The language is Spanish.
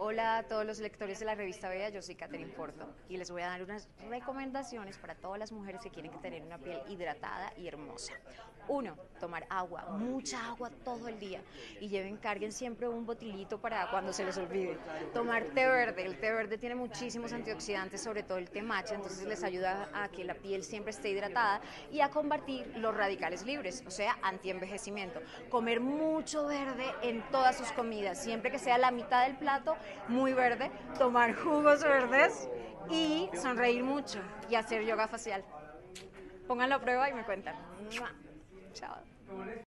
Hola a todos los lectores de la revista Bella, yo soy Catherine Porto y les voy a dar unas recomendaciones para todas las mujeres que quieren tener una piel hidratada y hermosa. Uno, tomar agua, mucha agua todo el día y carguen siempre un botilito para cuando se les olvide. Tomar té verde, el té verde tiene muchísimos antioxidantes, sobre todo el té matcha, entonces les ayuda a que la piel siempre esté hidratada y a combatir los radicales libres, o sea, antienvejecimiento. Comer mucho verde en todas sus comidas, siempre que sea la mitad del plato, muy verde, tomar jugos verdes y sonreír mucho y hacer yoga facial. Pónganlo a prueba y me cuentan. Chao.